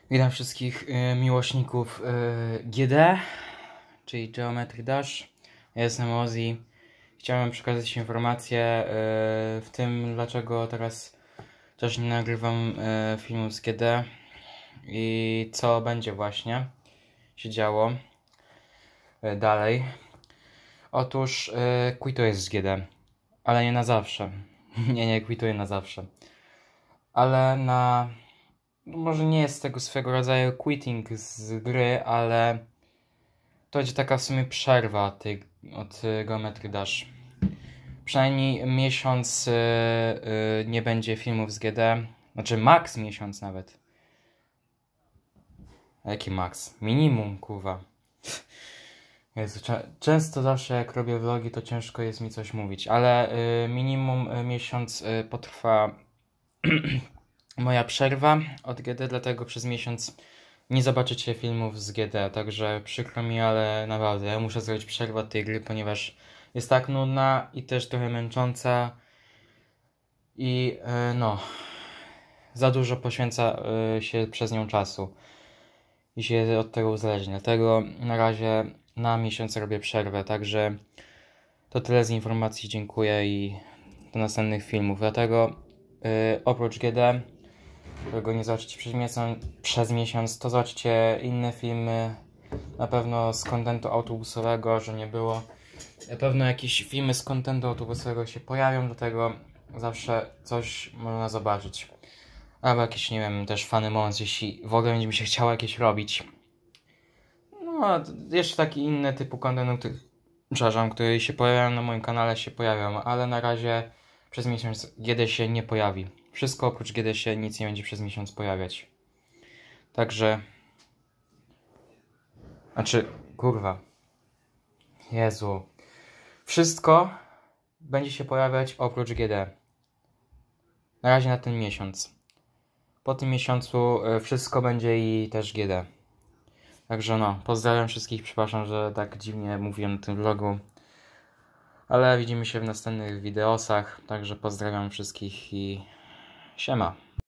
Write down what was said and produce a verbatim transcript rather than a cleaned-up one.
Witam wszystkich y, miłośników y, G D, czyli Geometry Dash. Ja jestem Ozzy. Chciałem przekazać informację y, w tym, dlaczego teraz też nie nagrywam y, filmu z G D i co będzie właśnie się działo y, dalej. Otóż y, quituję z G D, ale nie na zawsze. nie, nie quituję na zawsze. Ale na... No może nie jest tego swego rodzaju quitting z gry, ale to będzie taka w sumie przerwa ty, od y, Geometry Dash. Przynajmniej miesiąc y, y, nie będzie filmów z G D. Znaczy max miesiąc nawet. Jaki max? Minimum, kurwa. Jezu, często zawsze jak robię vlogi, to ciężko jest mi coś mówić, ale y, minimum y, miesiąc y, potrwa moja przerwa od G D, dlatego przez miesiąc nie zobaczycie filmów z G D, także przykro mi, ale naprawdę ja muszę zrobić przerwę od tej gry, ponieważ jest tak nudna i też trochę męcząca i yy, no, za dużo poświęca yy, się przez nią czasu i się od tego uzależnia, dlatego na razie na miesiąc robię przerwę, także to tyle z informacji, dziękuję i do następnych filmów, dlatego yy, oprócz G D, którego nie zobaczycie przez miesiąc, przez miesiąc, to zobaczcie inne filmy, na pewno z kontentu autobusowego, że nie było. Na pewno jakieś filmy z kontentu autobusowego się pojawią, dlatego zawsze coś można zobaczyć. Albo jakieś, nie wiem, też funny moments, jeśli w ogóle będzie mi się chciało jakieś robić. No, jeszcze taki inny typu kontentu, który, przepraszam, które się pojawiają na moim kanale, się pojawią, ale na razie przez miesiąc G D się nie pojawi. Wszystko oprócz G D się nic nie będzie przez miesiąc pojawiać. Także... Znaczy, kurwa. Jezu. Wszystko będzie się pojawiać oprócz G D. Na razie na ten miesiąc. Po tym miesiącu y, wszystko będzie i też G D. Także no, pozdrawiam wszystkich. Przepraszam, że tak dziwnie mówiłem na tym vlogu. Ale widzimy się w następnych wideosach. Także pozdrawiam wszystkich i siema.